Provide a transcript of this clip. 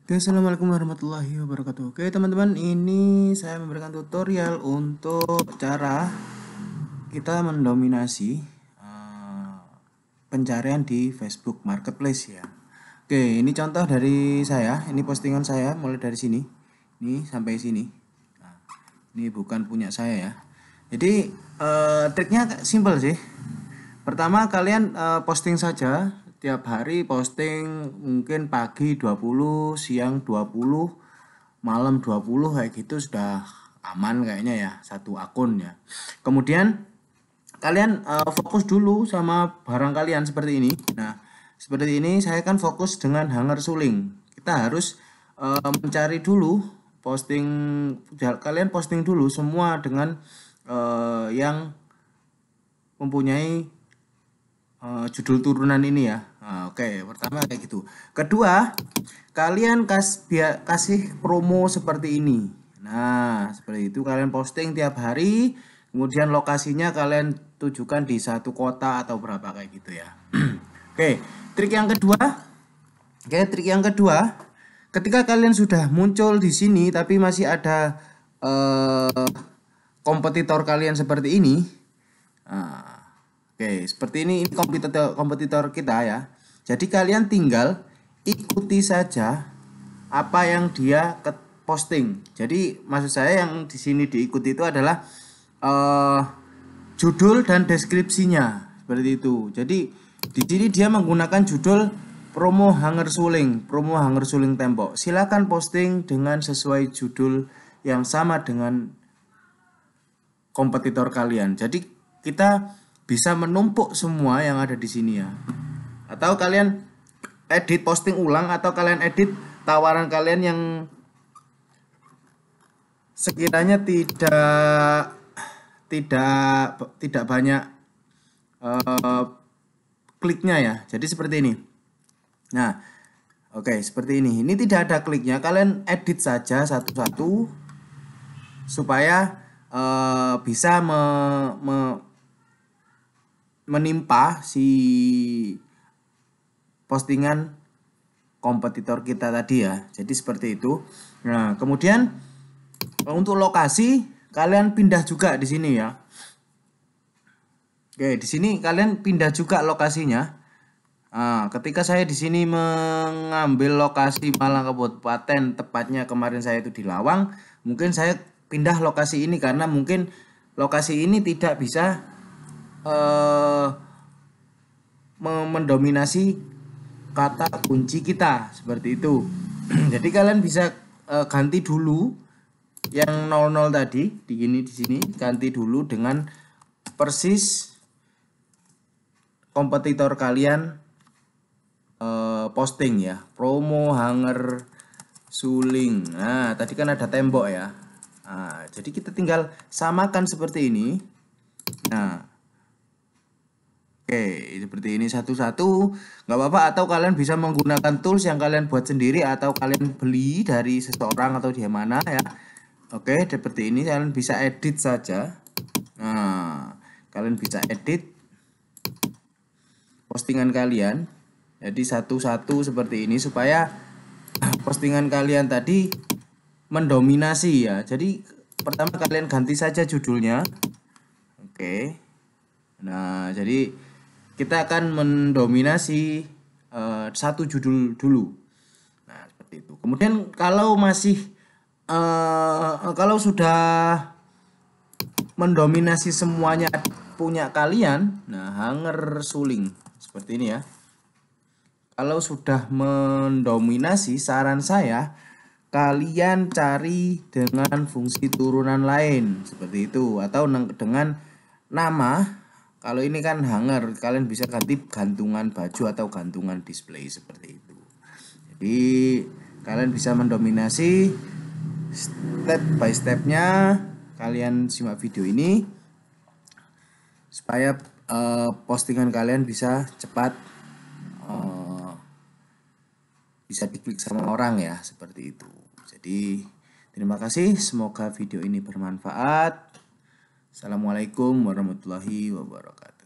Oke, assalamualaikum warahmatullahi wabarakatuh. Oke, teman-teman, ini saya memberikan tutorial untuk cara kita mendominasi pencarian di Facebook Marketplace ya. Oke, ini contoh dari saya. Ini postingan saya mulai dari sini, ini sampai sini. Nah, ini bukan punya saya ya. Jadi triknya simple sih. Pertama, kalian posting saja tiap hari, posting mungkin pagi 20, siang 20, malam 20 kayak gitu sudah aman kayaknya ya, satu akun ya. Kemudian kalian fokus dulu sama barang kalian seperti ini. Nah, seperti ini saya kan fokus dengan hanger suling. Kita harus mencari dulu posting, kalian posting dulu semua dengan yang mempunyai judul turunan ini ya. Nah, oke, pertama kayak gitu. Kedua, kalian kasih promo seperti ini. Nah, seperti itu kalian posting tiap hari, kemudian lokasinya kalian tujukan di satu kota atau berapa kayak gitu ya. Oke, trik yang kedua. Ketika kalian sudah muncul di sini tapi masih ada kompetitor kalian seperti ini. Nah, oke, seperti ini kompetitor kita ya. Jadi kalian tinggal ikuti saja apa yang dia posting. Jadi maksud saya yang di sini diikuti itu adalah judul dan deskripsinya seperti itu. Jadi di sini dia menggunakan judul promo hanger suling tembok. Silakan posting dengan sesuai judul yang sama dengan kompetitor kalian. Jadi kita bisa menumpuk semua yang ada di sini ya. Atau kalian edit posting ulang, atau kalian edit tawaran kalian yang sekiranya tidak banyak kliknya ya. Jadi seperti ini. Nah, oke, seperti ini. Ini tidak ada kliknya. Kalian edit saja satu-satu supaya bisa menimpa si postingan kompetitor kita tadi ya. Jadi seperti itu. Nah, kemudian untuk lokasi kalian pindah juga di sini ya. Oke, di sini kalian pindah juga lokasinya. Nah, ketika saya di sini mengambil lokasi Malang Kabupaten, tepatnya kemarin saya itu di Lawang, mungkin saya pindah lokasi ini karena mungkin lokasi ini tidak bisa mendominasi kata kunci kita seperti itu. Jadi kalian bisa ganti dulu yang 00 tadi di sini ganti dulu dengan persis kompetitor kalian posting ya, promo hanger suling. Nah, tadi kan ada tembok ya. Nah, jadi kita tinggal samakan seperti ini. Nah, oke, seperti ini satu-satu, nggak apa-apa. Atau kalian bisa menggunakan tools yang kalian buat sendiri atau kalian beli dari seseorang atau di mana ya. Oke, seperti ini kalian bisa edit saja. Nah, kalian bisa edit postingan kalian. Jadi satu-satu seperti ini supaya postingan kalian tadi mendominasi ya. Jadi pertama kalian ganti saja judulnya. Oke. Nah, jadi kita akan mendominasi satu judul dulu. Nah, seperti itu. Kemudian kalau masih kalau sudah mendominasi semuanya punya kalian, nah hanger suling seperti ini ya. Kalau sudah mendominasi, saran saya kalian cari dengan fungsi turunan lain seperti itu, atau dengan nama. Kalau ini kan hanger, kalian bisa ganti gantungan baju atau gantungan display seperti itu. Jadi kalian bisa mendominasi step by stepnya. Kalian simak video ini supaya postingan kalian bisa cepat bisa diklik sama orang ya, seperti itu. Jadi terima kasih, semoga video ini bermanfaat. Assalamualaikum warahmatullahi wabarakatuh.